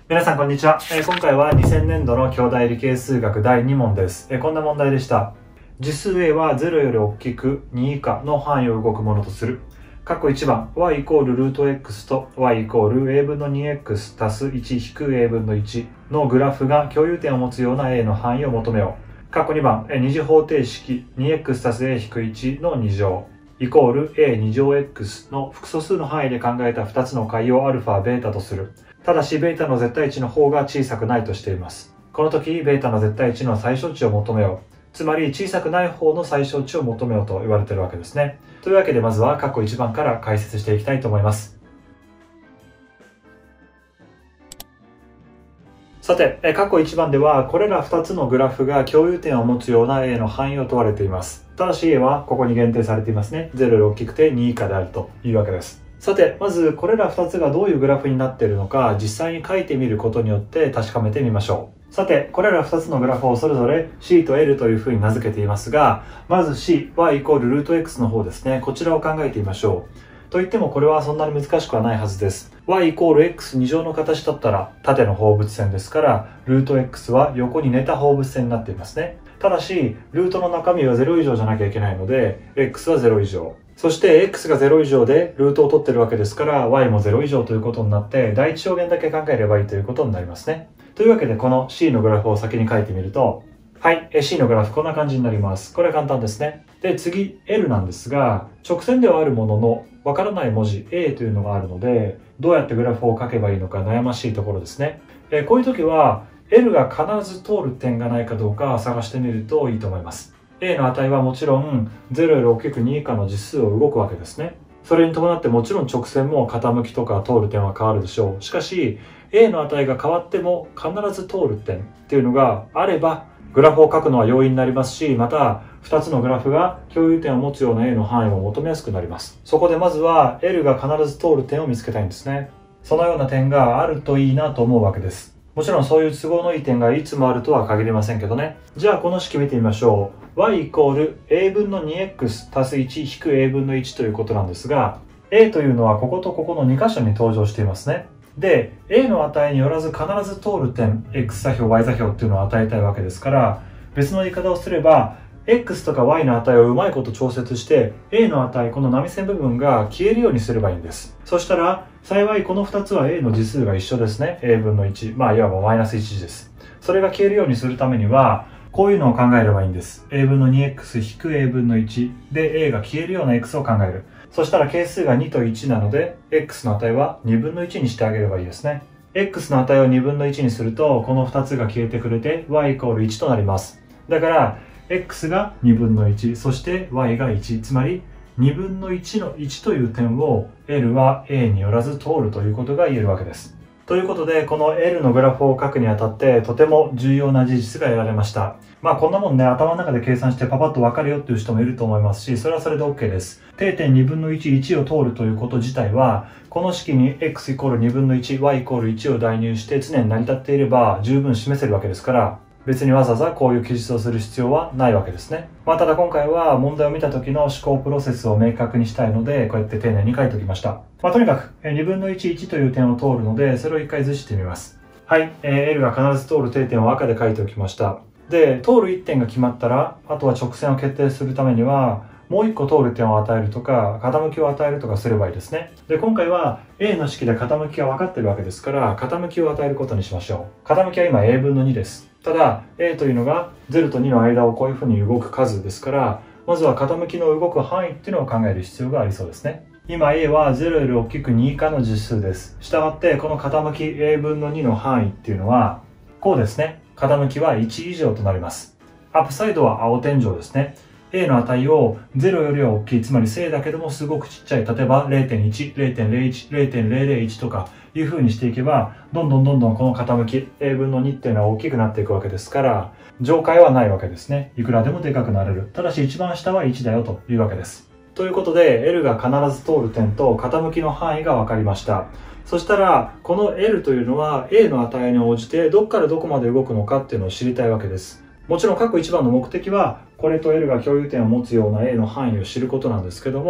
皆さんこんにちは。今回は2000年度の兄弟理系数学第2問です。こんな問題でした。次数 a は0より大きく2以下の範囲を動くものとする。括弧1番 y イコールルート x と y イコール a 分の 2x 足す1引く a 分の1のグラフが共有点を持つような a の範囲を求めよう。括弧2番二次方程式 2x 足す a 引く1の2乗イコール a2乗 x の複素数の範囲で考えた2つの解を α、β とする。ただし、β の絶対値の方が小さくないとしています。この時、β の絶対値の最小値を求めよう。つまり、小さくない方の最小値を求めようと言われているわけですね。というわけで、まずは括弧1番から解説していきたいと思います。さて、括弧1番では、これら2つのグラフが共有点を持つような a の範囲を問われています。ただし a はここに限定されていますね。0より大きくて2以下であるというわけです。さて、まずこれら2つがどういうグラフになっているのか、実際に書いてみることによって確かめてみましょう。さて、これら2つのグラフをそれぞれ C と L というふうに名付けていますが、まず C、y イコールルート x の方ですね。こちらを考えてみましょう。といってもこれはそんなに難しくはないはずです。y イコール x2 乗の形だったら縦の放物線ですから、ルート x は横に寝た放物線になっていますね。ただし、ルートの中身は0以上じゃなきゃいけないので、x は0以上。そして x が0以上でルートを取ってるわけですから y も0以上ということになって第一象限だけ考えればいいということになりますね。というわけでこの C のグラフを先に書いてみると、はい、C のグラフこんな感じになります。これは簡単ですね。で、次 L なんですが、直線ではあるもののわからない文字 A というのがあるので、どうやってグラフを書けばいいのか悩ましいところですね。こういう時は L が必ず通る点がないかどうか探してみるといいと思います。A の値はもちろん0より大きく2以下の実数を動くわけですね。それに伴ってもちろん直線も傾きとか通る点は変わるでしょう。しかし A の値が変わっても必ず通る点っていうのがあればグラフを書くのは容易になりますし、また2つのグラフが共有点を持つような A の範囲を求めやすくなります。そこでまずは L が必ず通る点を見つけたいんですね。そのような点があるといいなと思うわけです。もちろんそういう都合のいい点がいつもあるとは限りませんけどね。じゃあこの式見てみましょう。y イコール a 分の 2x 足す1引く a 分の1ということなんですが、a というのはこことここの2箇所に登場していますね。で、a の値によらず必ず通る点、x 座標、y 座標っていうのを与えたいわけですから、別の言い方をすれば、x とか y の値をうまいこと調節して、a の値、この波線部分が消えるようにすればいいんです。そしたら、幸いこの2つは a の次数が一緒ですね。a 分の1。まあ、いわばマイナス1です。それが消えるようにするためには、こういうのを考えればいいんです。a 分の 2x 引く a 分の1で a が消えるような x を考える。そしたら係数が2と1なので、x の値は2分の1にしてあげればいいですね。x の値を2分の1にすると、この2つが消えてくれて y イコール1となります。だから、x が2分の1、そして y が1、つまり2分の1の1という点を L は A によらず通るということが言えるわけです。ということで、この L のグラフを書くにあたってとても重要な事実が得られました。まあこんなもんね、頭の中で計算してパパッと分かるよっていう人もいると思いますし、それはそれで OK です。定点2分の1、1を通るということ自体は、この式に x イコール2分の1、y イコール1を代入して常に成り立っていれば十分示せるわけですから、別にわざわざこういう記述をする必要はないわけですね。まあただ今回は問題を見た時の思考プロセスを明確にしたいので、こうやって丁寧に書いておきました。まあとにかく2分の1、1という点を通るので、それを一回図してみます。はい、L が必ず通る定点を赤で書いておきました。で、通る1点が決まったら、あとは直線を決定するためには、もう1個通る点を与えるとか、傾きを与えるとかすればいいですね。で、今回は A の式で傾きが分かってるわけですから、傾きを与えることにしましょう。傾きは今 A 分の2です。ただ、A というのが0と2の間をこういうふうに動く数ですから、まずは傾きの動く範囲っていうのを考える必要がありそうですね。今 A は0より大きく2以下の実数です。したがって、この傾き A 分の2の範囲っていうのは、こうですね。傾きは1以上となります。アップサイドは青天井ですね。A の値を0よりは大きい、つまり正だけどもすごくちっちゃい、例えば 0.1、0.01、0.001 とかいう風にしていけば、どんどんこの傾き、A 分の2っていうのは大きくなっていくわけですから、上階はないわけですね。いくらでもでかくなれる。ただし一番下は1だよというわけです。ということで、L が必ず通る点と傾きの範囲が分かりました。そしたら、この L というのは A の値に応じてどっからどこまで動くのかっていうのを知りたいわけです。もちろん括弧1番の目的はこれと L が共有点を持つような A の範囲を知ることなんですけども、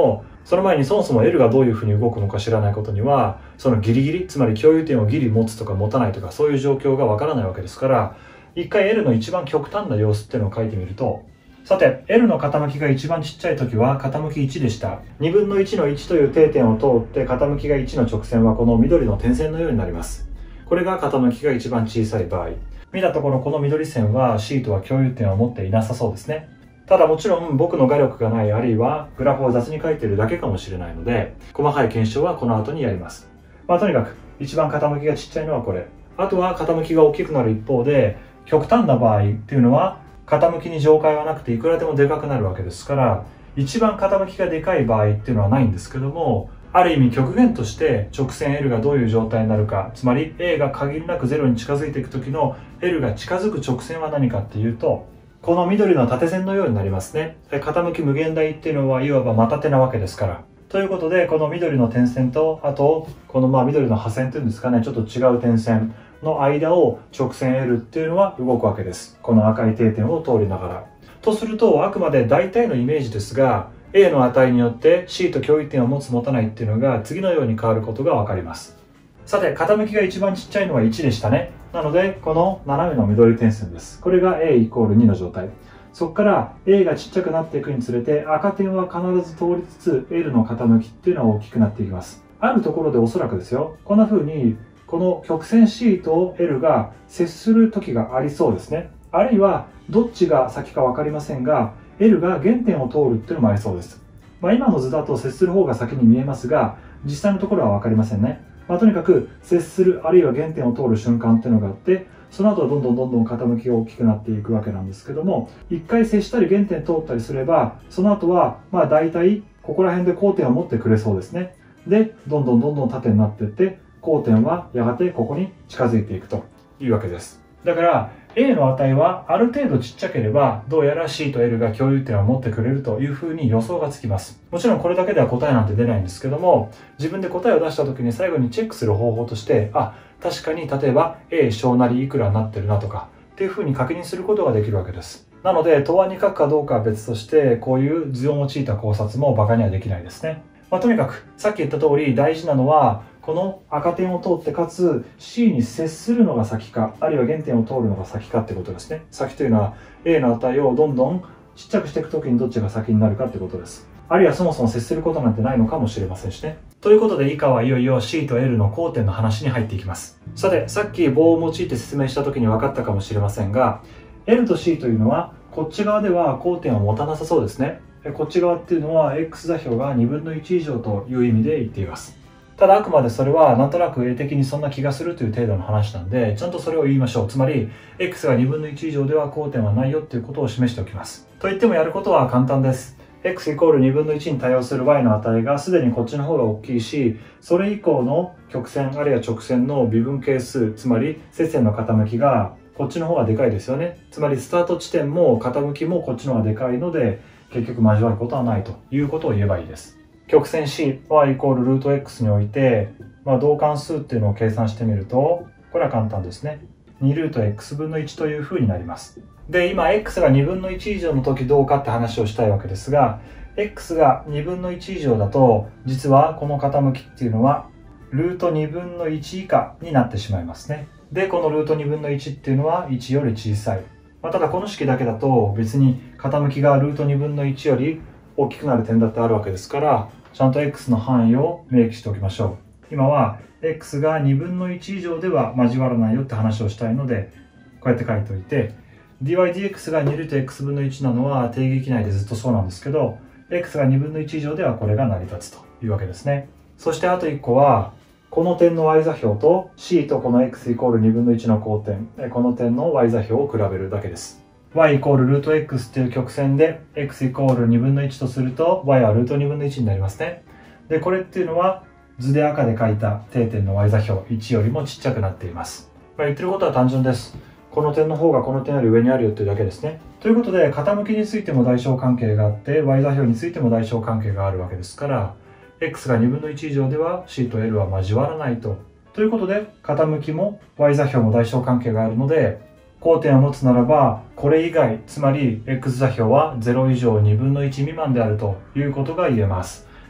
その前にそもそも L がどういうふうに動くのか知らないことには、そのギリギリ、つまり共有点をギリ持つとか持たないとか、そういう状況がわからないわけですから、一回 L の一番極端な様子っていうのを書いてみると、さて L の傾きが一番ちっちゃい時は傾き1でした。2分の1の1という定点を通って傾きが1の直線はこの緑の点線のようになります。これが傾きが一番小さい場合。見たところこの緑線はシートは共有点を持っていなさそうですね。ただもちろん僕の画力がない、あるいはグラフを雑に書いているだけかもしれないので、細かい検証はこの後にやります。とにかく一番傾きがちっちゃいのはこれ。あとは傾きが大きくなる一方で、極端な場合っていうのは傾きに上階はなくていくらでもでかくなるわけですから、一番傾きがでかい場合っていうのはないんですけども、ある意味極限として直線 L がどういう状態になるか、つまり A が限りなく0に近づいていく時の L が近づく直線は何かっていうと、この緑の縦線のようになりますね。傾き無限大っていうのはいわばまた手なわけですから。ということで、この緑の点線と、あと、この緑の破線っていうんですかね、ちょっと違う点線の間を直線 L っていうのは動くわけです。この赤い定点を通りながら。とすると、あくまで大体のイメージですが、A の値によって C と共有点を持つ持たないっていうのが次のように変わることがわかります。さて、傾きが一番ちっちゃいのは1でしたね。なので、この斜めの緑点線です。これが A イコール2の状態。そこから A がちっちゃくなっていくにつれて、赤点は必ず通りつつ L の傾きっていうのは大きくなっていきます。あるところでおそらくですよ、こんな風に、この曲線 C と L が接する時がありそうですね。あるいは、どっちが先かわかりませんが、L が原点を通るっていうのもありそうです。今の図だと接する方が先に見えますが、実際のところはわかりませんね。とにかく接するあるいは原点を通る瞬間っていうのがあって、その後はどんどん傾きが大きくなっていくわけなんですけども、一回接したり原点通ったりすれば、その後は大体ここら辺で交点を持ってくれそうですね。で、どんどん縦になっていって、交点はやがてここに近づいていくというわけです。だから A の値はある程度ちっちゃければ、どうやら C と L が共有点を持ってくれるというふうに予想がつきます。もちろんこれだけでは答えなんて出ないんですけども、自分で答えを出した時に最後にチェックする方法として、確かに例えば A 小なりいくらになってるなとかっていうふうに確認することができるわけです。なので答案に書くかどうかは別として、こういう図を用いた考察もバカにはできないですね。とにかくさっき言った通り大事なのは、この赤点を通ってかつ C に接するのが先か、あるいは原点を通るのが先かってことですね。先というのは A の値をどんどんちっちゃくしていくときにどっちが先になるかってことです。あるいはそもそも接することなんてないのかもしれませんしね。ということで以下はいよいよ C と L の交点の話に入っていきます。さて、さっき棒を用いて説明したときに分かったかもしれませんが、L と C というのはこっち側では交点を持たなさそうですね。こっち側っていうのは X 座標が2分の1以上という意味で言っています。ただあくまでそれはなんとなく絵的にそんな気がするという程度の話なんで、ちゃんとそれを言いましょう。つまり X が2分の1以上では交点はないよっていうことを示しておきます。と言ってもやることは簡単です。X イコール2分の1に対応する Y の値がすでにこっちの方が大きいし、それ以降の曲線あるいは直線の微分係数、つまり接線の傾きがこっちの方がでかいですよね。つまりスタート地点も傾きもこっちの方がでかいので、結局交わることはないということを言えばいいです。曲線 C はイコールルート X において、同関数っていうのを計算してみると、これは簡単ですね。2ルート X 分の1というふうになります。で、今 X が2分の1以上の時どうかって話をしたいわけですが、X が2分の1以上だと、実はこの傾きっていうのは、ルート2分の1以下になってしまいますね。で、このルート2分の1っていうのは1より小さい。ただこの式だけだと別に傾きがルート2分の1より大きくなる点だってあるわけですから、ちゃんと X の範囲を明記しておきましょう。今は X が2分の1以上では交わらないよって話をしたいので、こうやって書いておいて、dydx が2ルート x 分の1なのは定義域内でずっとそうなんですけど、x が2分の1以上ではこれが成り立つというわけですね。そしてあと1個は、この点の y 座標と C とこの x イコール2分の1の交点、この点の y 座標を比べるだけです。y イコールルート x っていう曲線で x イコール2分の1とすると y はルート2分の1になりますね。で、これっていうのは図で赤で書いた定点の y 座標1よりもちっちゃくなっています。言ってることは単純です。この点の方がこの点より上にあるよっていうだけですね。ということで、傾きについても大小関係があって、y 座標についても大小関係があるわけですから、x が2分の1以上では C と L は交わらないと。ということで、傾きも y 座標も大小関係があるので、交点を持つならば、これ以外、つまり x 座標は0以上2分の1未満であるということが言えます。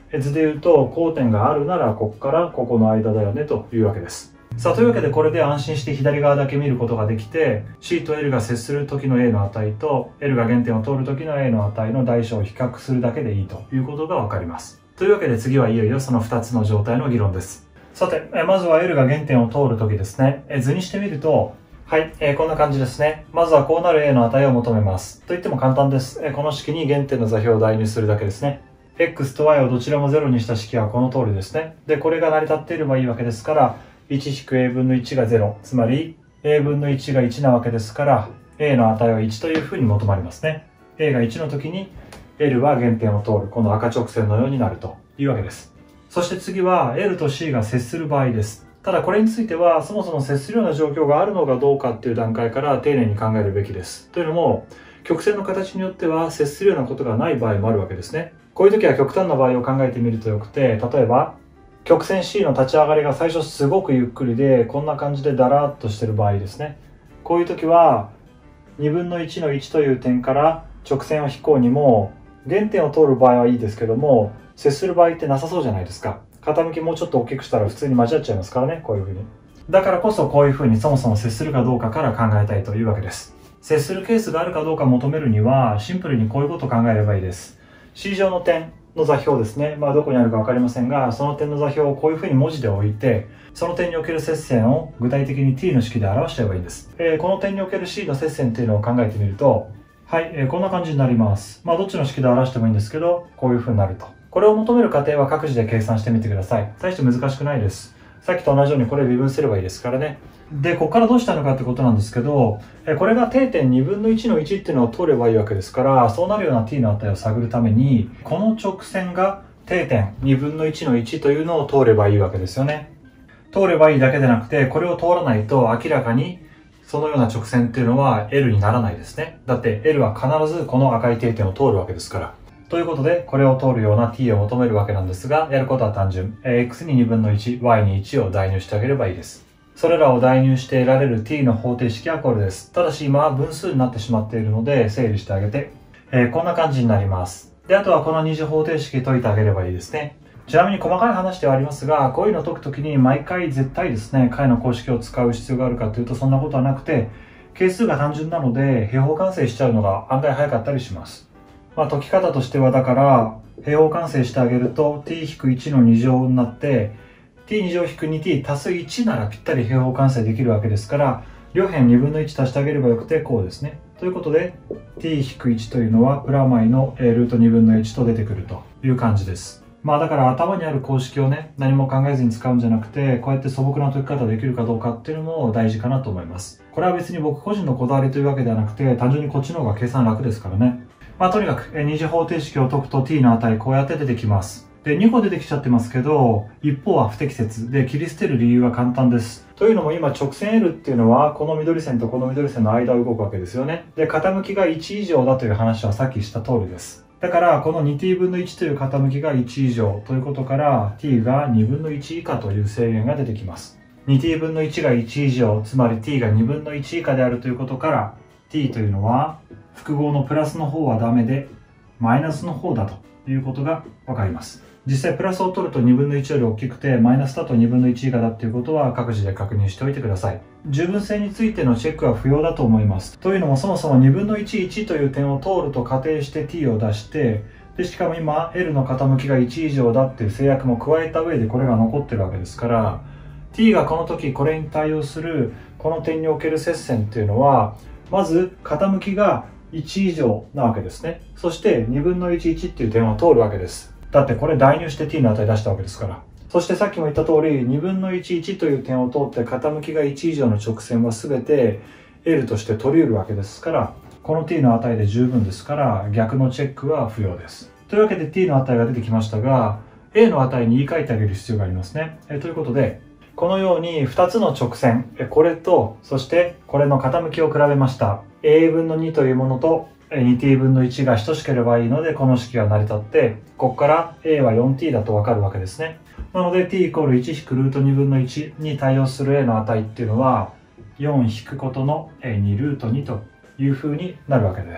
図で言うと交点があるならここからここの間だよねというわけです。さあ、というわけでこれで安心して左側だけ見ることができて C と L が接する時の A の値と L が原点を通る時の A の値の大小を比較するだけでいいということがわかります。というわけで次はいよいよその2つの状態の議論です。さて、まずは L が原点を通る時ですね。図にしてみると、はい、こんな感じですね。まずはこうなる A の値を求めます。と言っても簡単です。この式に原点の座標を代入するだけですね。X と Y をどちらも0にした式はこの通りですね。で、これが成り立っていればいいわけですから、1-a 分の1が0、つまり a 分の1が1なわけですから、a の値は1というふうに求まりますね。a が1の時に L は原点を通る、この赤直線のようになるというわけです。そして次は L と C が接する場合です。ただこれについてはそもそも接するような状況があるのかどうかっていう段階から丁寧に考えるべきです。というのも、曲線の形によっては接するようなことがない場合もあるわけですね。こういう時は極端な場合を考えてみるとよくて、例えば曲線 C の立ち上がりが最初すごくゆっくりでこんな感じでダラーっとしてる場合ですね。こういう時は2分の1の1という点から直線を引こうにも原点を通る場合はいいですけども、接する場合ってなさそうじゃないですか。傾きもうちょっと大きくしたら普通に間違っちゃいますからね、こういう風に。だからこそこういう風にそもそも接するかどうかから考えたいというわけです。接するケースがあるかどうか求めるにはシンプルにこういうことを考えればいいです。C 上の点の座標ですね。どこにあるか分かりませんが、その点の座標をこういう風に文字で置いて、その点における接線を具体的に t の式で表しちゃえばいいんです。この点における C の接線っていうのを考えてみると、はい、こんな感じになります。どっちの式で表してもいいんですけど、こういう風になると。これを求める過程は各自で計算してみてください。大して難しくないです。さっきと同じようにこれ微分すればいいですからね。で、ここからどうしたのかってことなんですけど、これが定点2分の1の1っていうのを通ればいいわけですから、そうなるような t の値を探るために、この直線が定点2分の1の1というのを通ればいいわけですよね。通ればいいだけでなくて、これを通らないと明らかにそのような直線っていうのは L にならないですね。だって L は必ずこの赤い定点を通るわけですから。ということで、これを通るような t を求めるわけなんですが、やることは単純。x に2分の1、y に1を代入してあげればいいです。それらを代入して得られる t の方程式はこれです。ただし今は分数になってしまっているので、整理してあげて、こんな感じになります。で、あとはこの二次方程式解いてあげればいいですね。ちなみに細かい話ではありますが、こういうのを解くときに毎回絶対ですね、解の公式を使う必要があるかというとそんなことはなくて、係数が単純なので、平方完成しちゃうのが案外早かったりします。解き方としてはだから、平方完成してあげると t-1 の2乗になって、t2 乗 -2t 足す1ならぴったり平方完成できるわけですから、両辺2分の1足してあげればよくてこうですね。ということで、t-1 というのはプラマイのルート2分の1と出てくるという感じです。だから頭にある公式をね、何も考えずに使うんじゃなくて、こうやって素朴な解き方できるかどうかっていうのも大事かなと思います。これは別に僕個人のこだわりというわけではなくて、単純にこっちの方が計算楽ですからね。とにかく、二次方程式を解くと t の値こうやって出てきます。で、2個出てきちゃってますけど、一方は不適切で切り捨てる理由は簡単です。というのも今直線 L っていうのはこの緑線とこの緑線の間を動くわけですよね。で、傾きが1以上だという話はさっきした通りです。だからこの 2t 分の1という傾きが1以上ということから t が2分の1以下という制限が出てきます。2t 分の1が1以上、つまり t が2分の1以下であるということから t というのは複合のプラスの方はダメでマイナスの方だということがわかります。実際プラスを取ると2分の1より大きくてマイナスだと2分の1以下だっていうことは各自で確認しておいてください。十分性についてのチェックは不要だと思います。というのもそもそも2分の1、1という点を通ると仮定して t を出して、でしかも今 L の傾きが1以上だっていう制約も加えた上でこれが残ってるわけですから、t がこの時これに対応するこの点における接線っていうのは、まず傾きが1以上なわけですね。そして2分の1、1っていう点を通るわけです。だってこれ代入して t の値出したわけですから。そしてさっきも言った通り、2分の1、1という点を通って傾きが1以上の直線は全て L として取り得るわけですから、この t の値で十分ですから、逆のチェックは不要です。というわけで t の値が出てきましたが、A の値に言い換えてあげる必要がありますね。ということで、このように2つの直線、これと、そしてこれの傾きを比べました。a 分の2というものと、2t 分の1が等しければいいので、この式が成り立って、ここから a は 4t だとわかるわけですね。なので t イコール1引くルート2分の1に対応する a の値っていうのは、4引くことの2ルート2という風になるわけです。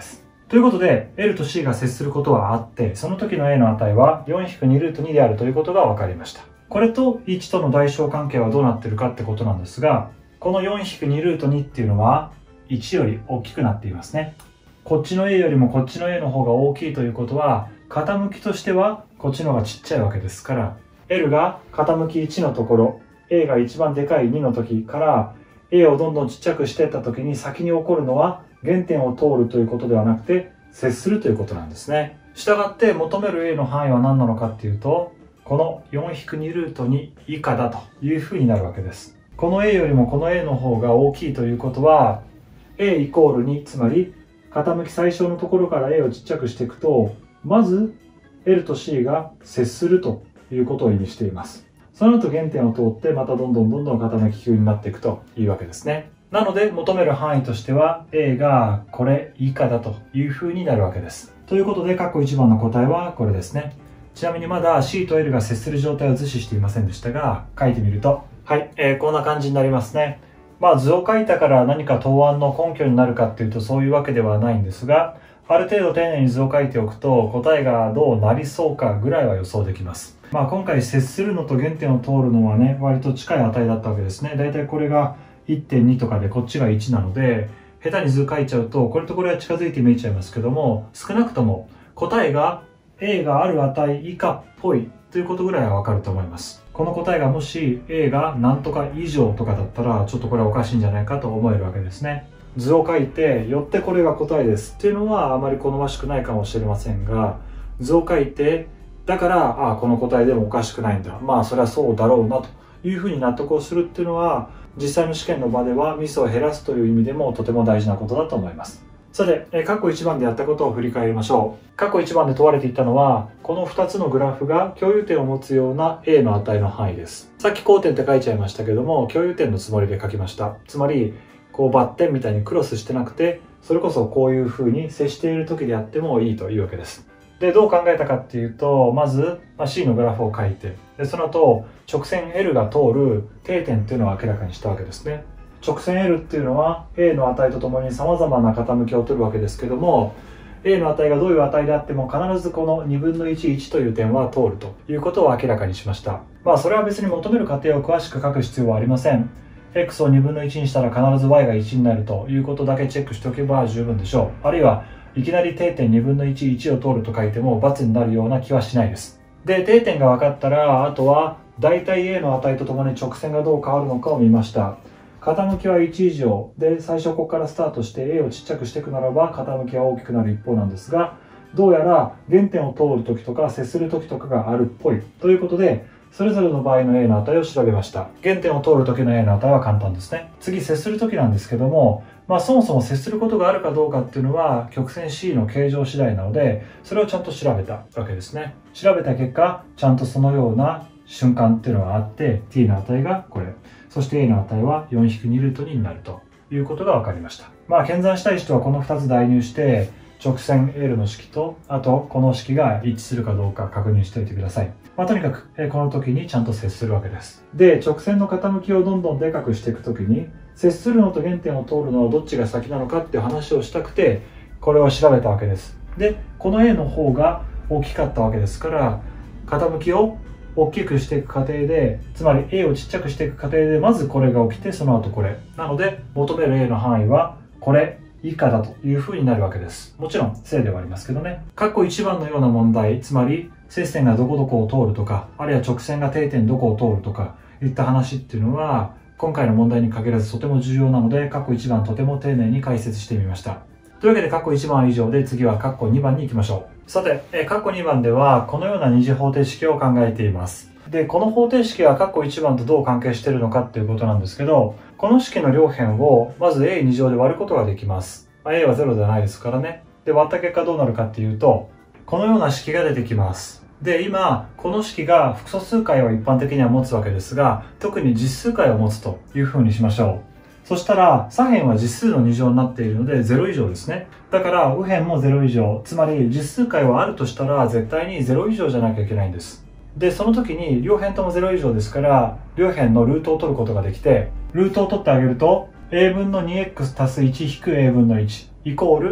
ということで、L と C が接することはあって、その時の A の値は 4-2 ルート2であるということが分かりました。これと1との大小関係はどうなっているかってことなんですが、この 4-2 ルート2っていうのは1より大きくなっていますね。こっちの A よりもこっちの A の方が大きいということは、傾きとしてはこっちの方がちっちゃいわけですから、L が傾き1のところ、A が一番でかい2の時から、A をどんどんちっちゃくしていった時に先に起こるのは、原点を通るということではなくて、接するということなんですね。したがって求める A の範囲は何なのかっていうと、この 4-2 ルート2以下だというふうになるわけです。この A よりもこの A の方が大きいということは、A イコール2、つまり傾き最小のところから A をちっちゃくしていくと、まず L と C が接するということを意味しています。その後原点を通ってまたどんどん傾き急になっていくというわけですね。なので求める範囲としては A がこれ以下だというふうになるわけです。ということで括弧1番の答えはこれですね。ちなみにまだ C と L が接する状態を図示していませんでしたが、書いてみると、はい、こんな感じになりますね。図を書いたから何か答案の根拠になるかっていうとそういうわけではないんですが、ある程度丁寧に図を書いておくと答えがどうなりそうかぐらいは予想できます。今回接するのと原点を通るのはね、割と近い値だったわけですね。だいたいこれが 1.2 とかでこっちが1なので、下手に図書いちゃうとこれとこれは近づいて見えちゃいますけども、少なくとも答えが A がある値以下っぽいということぐらいはわかると思います。この答えがもし A が何とか以上とかだったらちょっとこれはおかしいんじゃないかと思えるわけですね。図を書いてよってこれが答えですっていうのはあまり好ましくないかもしれませんが、図を書いてだからこの答えでもおかしくないんだ、それはそうだろうなというふうに納得をするっていうのは、実際の試験の場ではミスを減らすという意味でもとても大事なことだと思います。さて、括弧1番でやったことを振り返りましょう。括弧1番で問われていたのは、この2つのグラフが共有点を持つような A の値の範囲です。さっき交点って書いちゃいましたけども、共有点のつもりで書きました。つまり、バッテンみたいにクロスしてなくて、それこそこういう風に接している時であってもいいというわけです。で、どう考えたかっていうと、まず C のグラフを書いて、でその後直線 L が通る定点っていうのを明らかにしたわけですね。直線 L っていうのは A の値とともに様々な傾きを取るわけですけども、A の値がどういう値であっても必ずこの2分の1、1という点は通るということを明らかにしました。それは別に求める過程を詳しく書く必要はありません。X を2分の1にしたら必ず Y が1になるということだけチェックしておけば十分でしょう。あるいはいきなり定点2分の1、1を通ると書いても×になるような気はしないです。で、定点が分かったら、あとは大体 A の値とともに直線がどう変わるのかを見ました。傾きは1以上で、最初ここからスタートして A をちっちゃくしていくならば傾きは大きくなる一方なんですが、どうやら原点を通る時とか接する時とかがあるっぽいということで、それぞれの場合の A の値を調べました。原点を通る時の A の値は簡単ですね。次、接する時なんですけども、そもそも接することがあるかどうかっていうのは曲線 C の形状次第なので、それをちゃんと調べたわけですね。調べた結果、ちゃんとそのような瞬間っていうのがあって、t の値がこれ、そして A の値は 4-2 ルート2になるということが分かりました。検算したい人はこの2つ代入して、直線 L の式と、あとこの式が一致するかどうか確認しておいてください。とにかく、この時にちゃんと接するわけです。で、直線の傾きをどんどんでかくしていく時に、接するのと原点を通るのはどっちが先なのかっていう話をしたくて、これを調べたわけです。で、この A の方が大きかったわけですから、傾きを大きくしていく過程で、つまり A をちっちゃくしていく過程で、まずこれが起きて、その後これ。なので、求める A の範囲は、これ以下だというふうになるわけです。もちろん正ではありますけどね。括弧1番のような問題、つまり接線がどこどこを通るとか、あるいは直線が定点どこを通るとかいった話っていうのは、今回の問題に限らずとても重要なので、括弧1番とても丁寧に解説してみました。というわけで括弧1番は以上で、次は括弧2番に行きましょう。さて、括弧2番ではこのような二次方程式を考えています。で、この方程式は括弧1番とどう関係しているのかっていうことなんですけど、この式の両辺をまず A2 乗で割ることができます。A は0ではないですからね。で、割った結果どうなるかっていうと、このような式が出てきます。で、今、この式が複素数解を一般的には持つわけですが、特に実数解を持つというふうにしましょう。そしたら、左辺は実数の2乗になっているので0以上ですね。だから、右辺も0以上。つまり、実数解はあるとしたら、絶対に0以上じゃなきゃいけないんです。で、その時に、両辺とも0以上ですから、両辺のルートを取ることができて、ルートを取ってあげると、a 分の 2x 足す1引く a 分の1イコール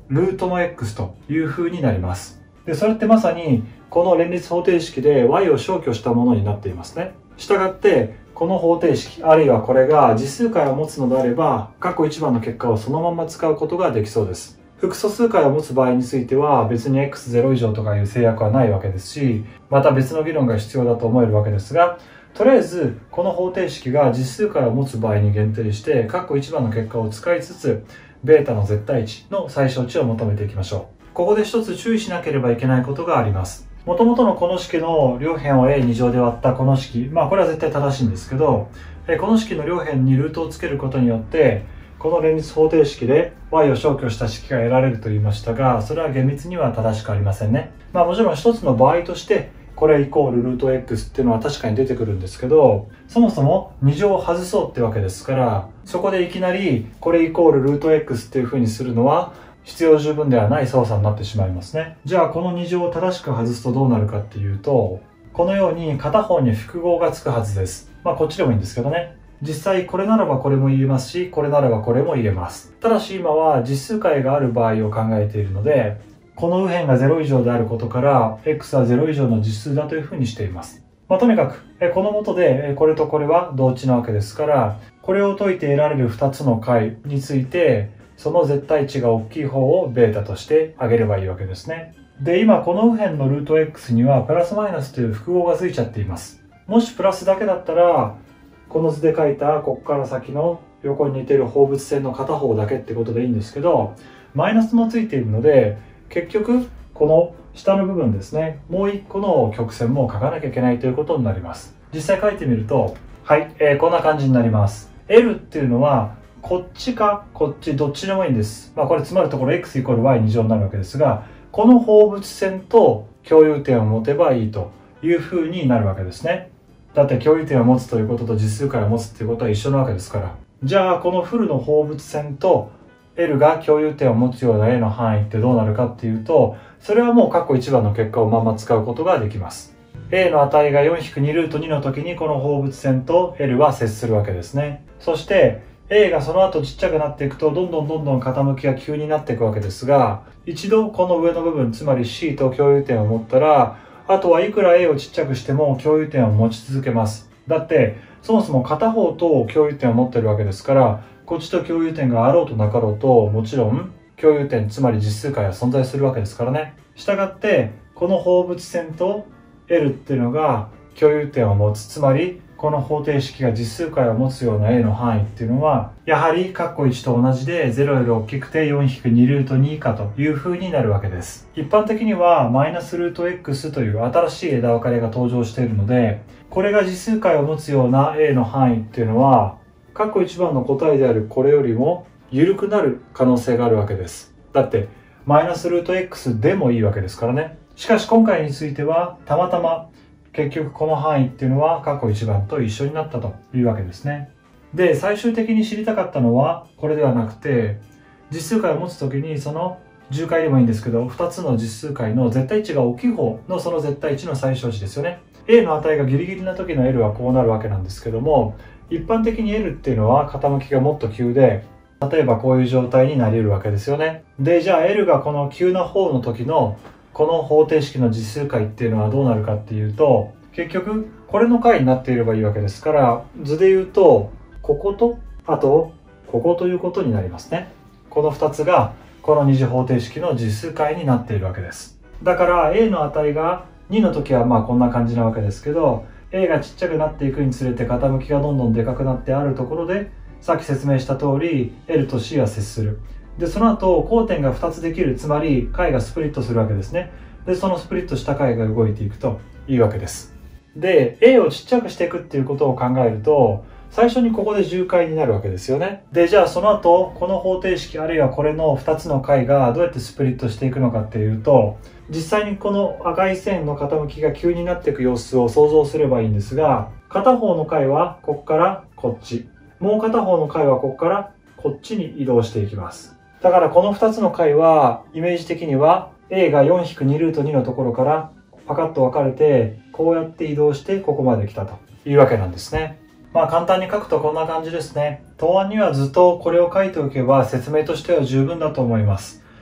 ルートの x という風になります。で、それってまさにこの連立方程式で y を消去したものになっていますね。したがって、この方程式、あるいはこれが実数解を持つのであれば、過去一番の結果をそのまま使うことができそうです。複素数解を持つ場合については別に x0 以上とかいう制約はないわけですし、また別の議論が必要だと思えるわけですが、とりあえずこの方程式が実数解を持つ場合に限定して、過去一番の結果を使いつつ、ベータの絶対値の最小値を求めていきましょう。ここで一つ注意しなければいけないことがあります。元々のこの式の両辺を a2 乗で割ったこの式、これは絶対正しいんですけど、この式の両辺にルートをつけることによって、この連立方程式で y を消去した式が得られると言いましたが、それは厳密には正しくありませんね。もちろん一つの場合として、これイコールルート x っていうのは確かに出てくるんですけど、そもそも2乗を外そうってわけですから、そこでいきなりこれイコールルート x っていう風にするのは必要十分ではない操作になってしまいますね。じゃあこの2乗を正しく外すとどうなるかっていうと、このように片方に複合がつくはずです。こっちでもいいんですけどね。実際これならばこれも言えますし、これならばこれも言えます。ただし今は実数解がある場合を考えているので、この右辺が0以上であることから、x は0以上の実数だというふうにしています。とにかく、この下でこれとこれは同値なわけですから、これを解いて得られる2つの解について、その絶対値が大きい方をベータとして挙げればいいわけですね。で、今この右辺のルート x にはプラスマイナスという複合がついちゃっています。もしプラスだけだったら、この図で書いたここから先の横に似ている放物線の片方だけってことでいいんですけど、マイナスもついているので、結局この下の部分ですね、もう一個の曲線も書かなきゃいけないということになります。実際書いてみると、はい、こんな感じになります。L っていうのはこっちかこっちどっちでもいいんです。これつまるところ x イコール y2乗になるわけですが、この放物線と共有点を持てばいいというふうになるわけですね。だって共有点を持つということと実数解を持つということは一緒なわけですから。じゃあこのフルの放物線と L が共有点を持つような A の範囲ってどうなるかっていうと、それはもう過去一番の結果をまま使うことができます。A の値が 4-2 ルート2の時にこの放物線と L は接するわけですね。そして A がその後ちっちゃくなっていくとどんどん傾きが急になっていくわけですが、一度この上の部分つまり C と共有点を持ったら、あとはいくら A をちっちゃくしても共有点を持ち続けます。だってそもそも片方と共有点を持ってるわけですから、こっちと共有点があろうとなかろうともちろん共有点つまり実数解は存在するわけですからね。したがってこの放物線と L っていうのが共有点を持つ、つまりこの方程式が実数解を持つような A の範囲っていうのはやはり括弧1と同じで0より大きくて 4-2 ルート2以下という風になるわけです。一般的にはマイナスルート x という新しい枝分かれが登場しているので、これが実数解を持つような A の範囲っていうのは括弧1番の答えであるこれよりも緩くなる可能性があるわけです。だってマイナスルート x でもいいわけですからね。しかし今回についてはたまたま結局この範囲っていうのは過去1番と一緒になったというわけですね。で、最終的に知りたかったのはこれではなくて、実数解を持つときにその重解でもいいんですけど、2つの実数解の絶対値が大きい方のその絶対値の最小値ですよね。A の値がギリギリな時の L はこうなるわけなんですけども、一般的に L っていうのは傾きがもっと急で、例えばこういう状態になり得るわけですよね。で、じゃあ L がこの急な方の時のこの方程式の実数解っていうのはどうなるかっていうと、結局これの解になっていればいいわけですから、図で言うとこことあとここということになりますね。この2つがこの二次方程式の実数解になっているわけです。だから A の値が2の時はこんな感じなわけですけど、 A がちっちゃくなっていくにつれて傾きがどんどんでかくなってあるところで、さっき説明した通り L と C は接する。で、その後交点が2つできる、つまり解がスプリットするわけですね。で、そのスプリットした解が動いていくというわけです。で、A をちっちゃくしていくっていうことを考えると、最初にここで重解になるわけですよね。で、じゃあその後この方程式あるいはこれの2つの解がどうやってスプリットしていくのかっていうと、実際にこの赤い線の傾きが急になっていく様子を想像すればいいんですが、片方の解はここからこっち、もう片方の解はここからこっちに移動していきます。だからこの2つの解はイメージ的には A が 4-2 ルート2のところからパカッと分かれてこうやって移動してここまで来たというわけなんですね。簡単に書くとこんな感じですね。答案にはずっとこれを書いておけば説明としては十分だと思います。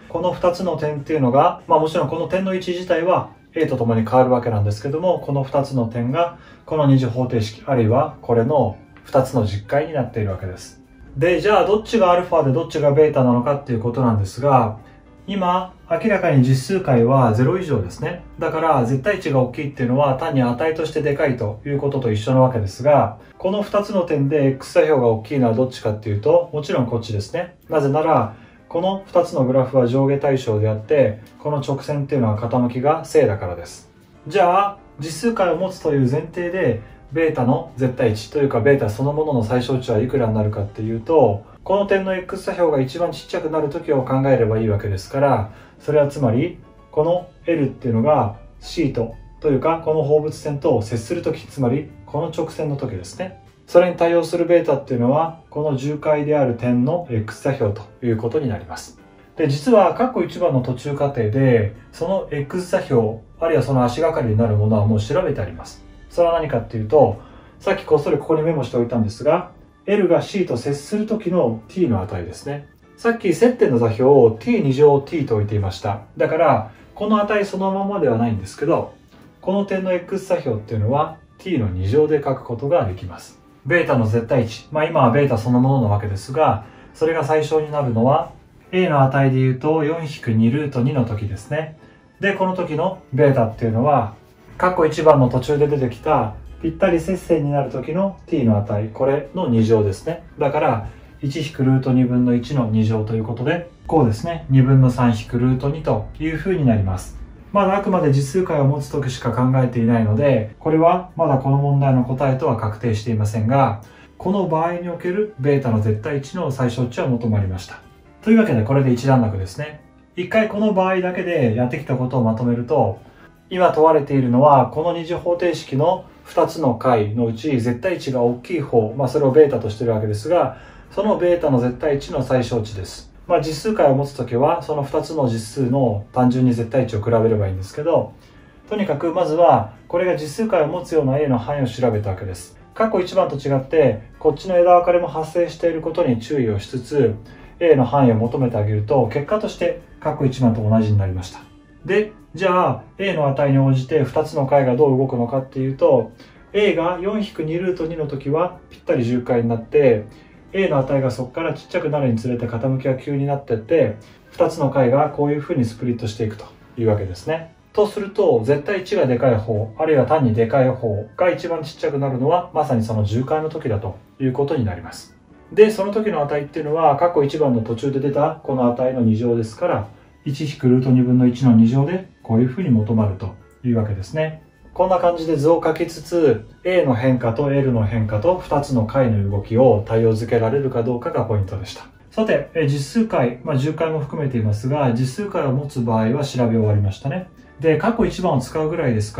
この2つの点っていうのが、もちろんこの点の位置自体は A とともに変わるわけなんですけども、この2つの点がこの2次方程式、あるいはこれの2つの実解になっているわけです。で、じゃあどっちが α でどっちが β なのかっていうことなんですが、今明らかに実数解は0以上ですね。だから絶対値が大きいっていうのは単に値としてでかいということと一緒なわけですが、この2つの点で x 座標が大きいのはどっちかっていうと、もちろんこっちですね。なぜならこの2つのグラフは上下対称であって、この直線っていうのは傾きが正だからです。じゃあ実数解を持つという前提でβの絶対値というかβそのものの最小値はいくらになるかっていうと、この点の x 座標が一番ちっちゃくなる時を考えればいいわけですから、それはつまりこの L っていうのが C というかこの放物線と接する時、つまりこの直線の時ですね。それに対応するβっていうのはこの重解である点の x 座標ということになります。で、実は括弧1番の途中過程でその x 座標あるいはその足がかりになるものはもう調べてあります。それは何かっていうと、さっきこっそりここにメモしておいたんですが、L が C と接する時の t の値ですね。さっき接点の座標を t2乗 t と置いていました。だからこの値そのままではないんですけど、この点の x 座標っていうのは t の2乗で書くことができます。βの絶対値、今はβそのものなわけですが、それが最小になるのは a の値でいうと 4-2 ルート2の時ですね。で、この時のβっていうのは括弧1番の途中で出てきたぴったり接線になる時の t の値、これの2乗ですね。だから1ルート2分の1の2乗ということで、こうですね、2分の3ルート2という風になります。まだあくまで実数解を持つ時しか考えていないので、これはまだこの問題の答えとは確定していませんが、この場合におけるβの絶対値の最小値は求まりました。というわけでこれで一段落ですね。一回この場合だけでやってきたことをまとめると、今問われているのはこの二次方程式の2つの解のうち絶対値が大きい方、それをβとしているわけですが、そのβの絶対値の最小値です。実数解を持つときはその2つの実数の単純に絶対値を比べればいいんですけど、とにかくまずはこれが実数解を持つような A の範囲を調べたわけです。過去1番と違ってこっちの枝分かれも発生していることに注意をしつつ A の範囲を求めてあげると、結果として過去1番と同じになりました。で、じゃあ A の値に応じて2つの解がどう動くのかっていうと、 A が 4-2 ルート2の時はぴったり重解になって、 A の値がそこからちっちゃくなるにつれて傾きが急になっていって、2つの解がこういうふうにスプリットしていくというわけですね。とすると絶対値がでかい方、あるいは単にでかい方が一番ちっちゃくなるのはまさにその重解の時だということになります。で、その時の値っていうのは過去1番の途中で出たこの値の2乗ですから、1ルート2分の1の2乗でこういうふうに求まるというわけですね。こんな感じで図を書きつつ A の変化と L の変化と2つの解の動きを対応づけられるかどうかがポイントでした。さて、実数解、重解も含めていますが、実数解を持つ場合は調べ終わりましたね。で、過去1番を使うぐらいですから、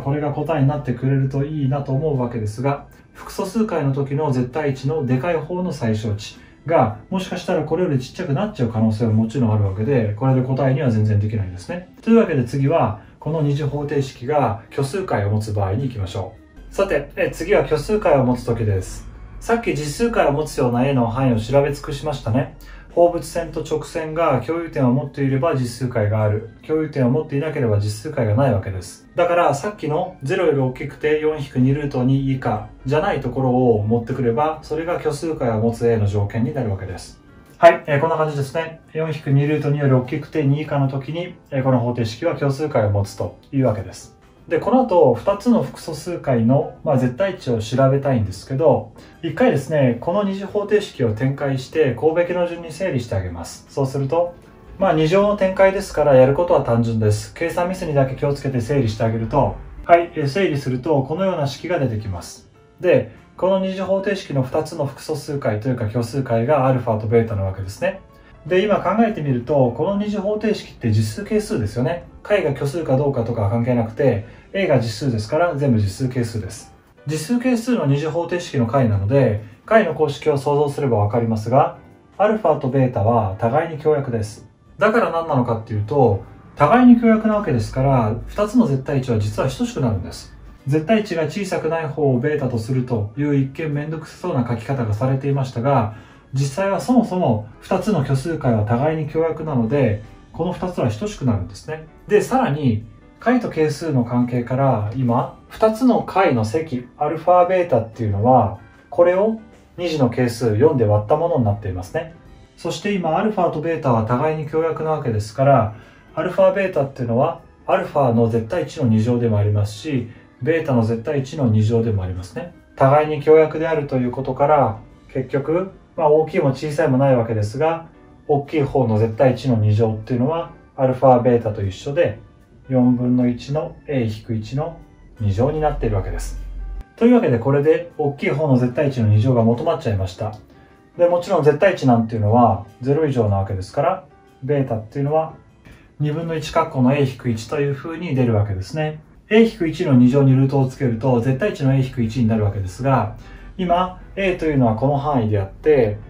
これが答えになってくれるといいなと思うわけですが、複素数解の時の絶対値のでかい方の最小値が、もしかしたらこれよりちっちゃくなっちゃう可能性はもちろんあるわけで、これで答えには全然できないんですね。というわけで次は、この二次方程式が虚数解を持つ場合に行きましょう。さて、次は虚数解を持つ時です。さっき実数解を持つような A の範囲を調べ尽くしましたね。放物線と直線が共有点を持っていれば実数解がある。共有点を持っていなければ実数解がないわけです。だからさっきの0より大きくて 4-2 ルート2以下じゃないところを持ってくれば、それが虚数解を持つ A の条件になるわけです。はい、こんな感じですね。4-2 ルート2より大きくて2以下の時に、この方程式は虚数解を持つというわけです。で、この後2つの複素数解の、絶対値を調べたいんですけど、一回ですね、この二次方程式を展開して項べきの順に整理してあげます。そうすると、2乗の展開ですからやることは単純です。計算ミスにだけ気をつけて整理してあげると、はい、整理するとこのような式が出てきます。で、この二次方程式の2つの複素数解というか虚数解が α と β なわけですね。で、今考えてみると、この二次方程式って実数係数ですよね。解が虚数かどうかとかは関係なくて、A が実数ですから全部実数係数です。実数係数の二次方程式の解なので、解の公式を想像すればわかりますが、α と β は互いに共約です。だから何なのかっていうと、互いに共約なわけですから、2つの絶対値は実は等しくなるんです。絶対値が小さくない方を β とするという一見めんどくさそうな書き方がされていましたが、実際はそもそも2つの虚数解は互いに共約なので、 この2つは等しくなるんですね。で、さらに解と係数の関係から今、2つの解の積、アルファ、ベータっていうのは、これを2次の係数4で割ったものになっていますね。そして今、アルファとベータは互いに共約なわけですから、アルファ、ベータっていうのは、アルファの絶対値の2乗でもありますし、ベータの絶対値の2乗でもありますね。互いに共約であるということから、結局、大きいも小さいもないわけですが、大きい方の絶対値の2乗っていうのは、アルファ、ベータと一緒で、4分の1の a-1 の2乗になっているわけです。というわけで、これで大きい方の絶対値の2乗が求まっちゃいました。で、もちろん絶対値なんていうのは0以上なわけですから、ベータっていうのは2分の1括弧の a-1 という風に出るわけですね。a-1 の2乗にルートをつけると絶対値の a-1 になるわけですが、今 a というのはこの範囲であって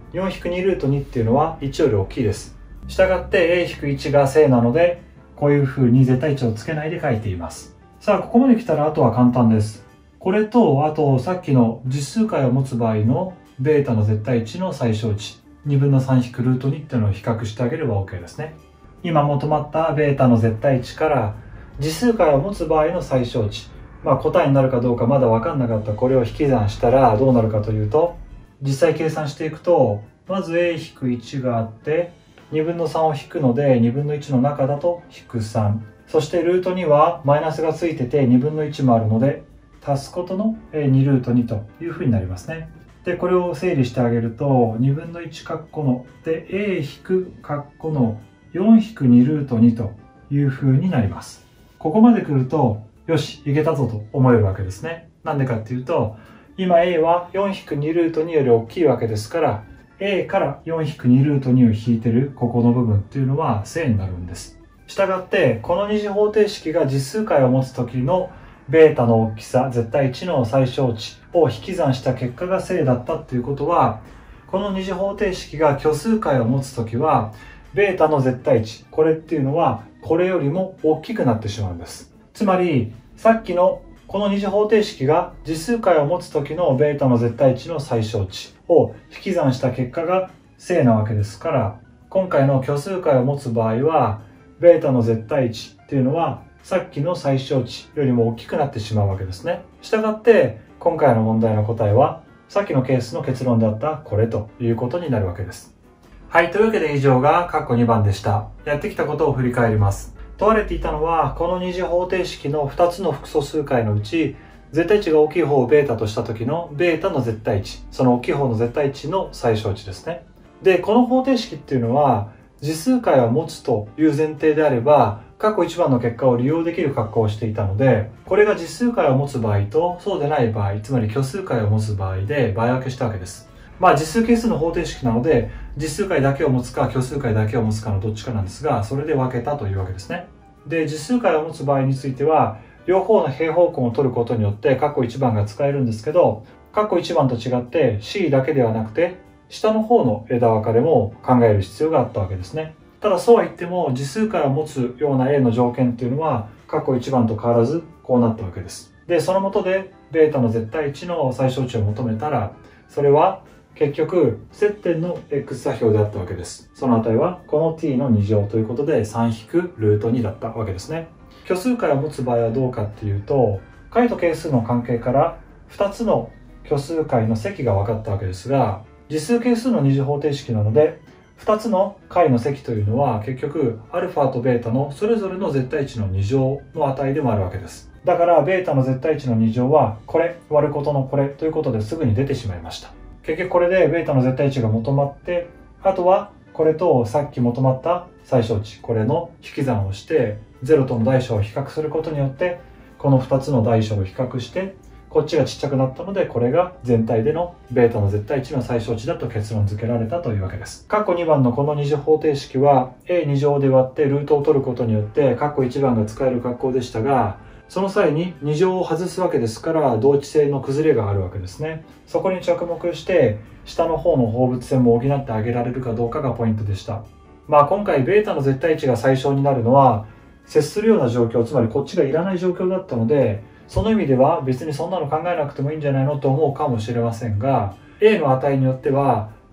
4-2 ルート2っていうのは1より大きいです。したがって a-1 が正なので、こういう風に絶対値をつけないで書いています。さあ、ここまで来たらあとは簡単です。これと、あとさっきの実数解を持つ場合のベータの絶対値の最小値2分の3引くルート2っていうのを比較してあげれば OK ですね。今求まったベータの絶対値から実数解を持つ場合の最小値、答えになるかどうかまだ分かんなかったこれを引き算したらどうなるかというと、実際計算していくと、まず a-1 があって2分の3を引くので2分の1の中だと引く3、そしてルートにはマイナスがついてて2分の1もあるので足すことの2ルート2というふうになりますね。で、これを整理してあげると2分の1括弧ので a 引く括弧の4引く2ルート2というふうになります。ここまで来るとよし、いけたぞと思えるわけですね。なんでかっていうと、今 a は4引く2ルート2より大きいわけですから、a から4引く2ルート2を引いてるここの部分っていうのは正になるんです。したがってこの二次方程式が実数解を持つ時のベータの大きさ、絶対値の最小値を引き算した結果が正だったっていうことは、この二次方程式が虚数解を持つ時はベータの絶対値、これっていうのはこれよりも大きくなってしまうんです。つまりさっきのこの二次方程式が実数解を持つ時のベータの絶対値の最小値を引き算した結果が正なわけですから、今回の虚数解を持つ場合はベータの絶対値っていうのはさっきの最小値よりも大きくなってしまうわけですね。したがって今回の問題の答えはさっきのケースの結論だったこれということになるわけです。はい、というわけで以上が括弧2番でした。やってきたことを振り返ります。問われていたのはこの二次方程式の2つの複素数解のうち絶対値が大きい方をベータとした時のベータの絶対値、その大きい方の絶対値の最小値ですね。で、この方程式っていうのは実数解を持つという前提であれば括弧1番の結果を利用できる格好をしていたので、これが実数解を持つ場合とそうでない場合、つまり虚数解を持つ場合で場合分けしたわけです。実数係数の方程式なので実数解だけを持つか虚数解だけを持つかのどっちかなんですが、それで分けたというわけですね。で、実数解を持つ場合については両方の平方根を取ることによって括弧1番が使えるんですけど、括弧1番と違って C だけではなくて下の方の枝分かれも考える必要があったわけですね。ただそうは言っても実数解を持つような A の条件っていうのは括弧1番と変わらずこうなったわけです。で、その下でベータの絶対値の最小値を求めたら、それは結局接点の x 座標であったわけです。その値はこの t の2乗ということで3引くルート2だったわけですね。虚数解を持つ場合はどうかっていうと、解と係数の関係から2つの虚数解の積が分かったわけですが、実数係数の二次方程式なので2つの解の積というのは結局アルファとベータのそれぞれの絶対値の2乗の値でもあるわけです。だからベータの絶対値の2乗はこれ割ることのこれということですぐに出てしまいました。結局これでベータの絶対値が求まって、あとはこれとさっき求まった最小値、これの引き算をして0との大小を比較することによってこの2つの大小を比較してこっちがちっちゃくなったので、これが全体でのベータの絶対値の最小値だと結論付けられたというわけです。括弧2番のこの二次方程式は a2 乗で割ってルートを取ることによって括弧1番が使える格好でしたが、その際に2乗を外すわけですから同値性の崩れがあるわけですね。そこに着目して下の方の放物線も補ってあげられるかどうかがポイントでした。今回ベータの絶対値が最小になるのは接するような状況、つまりこっちがいらない状況だったので、その意味では別にそんなの考えなくてもいいんじゃないのと思うかもしれませんが、A の値によっては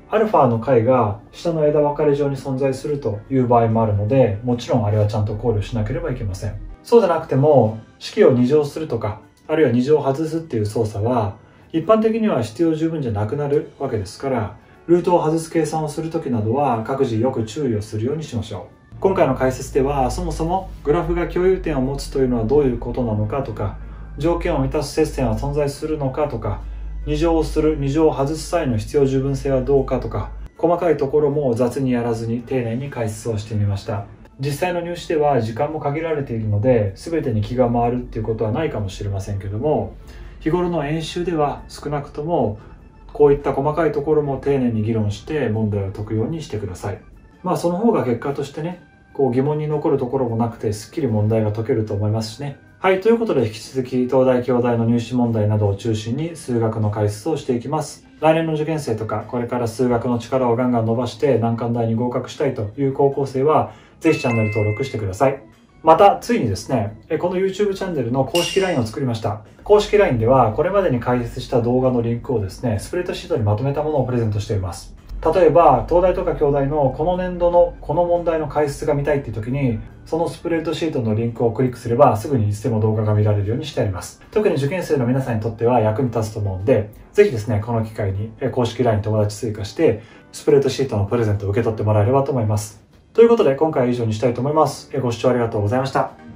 アルファの解が下の枝分かれ上に存在するという場合もあるので、もちろんあれはちゃんと考慮しなければいけません。そうじゃなくても、式を2乗するとか、あるいは2乗を外すっていう操作は、一般的には必要十分じゃなくなるわけですから、ルートを外す計算をするときなどは各自よく注意をするようにしましょう。今回の解説では、そもそもグラフが共有点を持つというのはどういうことなのかとか、条件を満たす接線は存在するのかとか、2乗をする、2乗を外す際の必要十分性はどうかとか、細かいところも雑にやらずに丁寧に解説をしてみました。実際の入試では時間も限られているので、全てに気が回るっていうことはないかもしれませんけども、日頃の演習では少なくともこういった細かいところも丁寧に議論して問題を解くようにしてください。その方が結果としてね、疑問に残るところもなくてすっきり問題が解けると思いますしね。はい、ということで引き続き東大京大の入試問題などを中心に数学の解説をしていきます。来年の受験生とかこれから数学の力をガンガン伸ばして難関大に合格したいという高校生はぜひチャンネル登録してください。またついにですね、この YouTube チャンネルの公式 LINE を作りました。公式 LINE ではこれまでに解説した動画のリンクをですね、スプレッドシートにまとめたものをプレゼントしています。例えば東大とか京大のこの年度のこの問題の解説が見たいっていう時に、そのスプレッドシートのリンクをクリックすればすぐにいつでも動画が見られるようにしてあります。特に受験生の皆さんにとっては役に立つと思うんで、ぜひですね、この機会に公式 LINE 友達追加してスプレッドシートのプレゼントを受け取ってもらえればと思います。ということで今回は以上にしたいと思います。ご視聴ありがとうございました。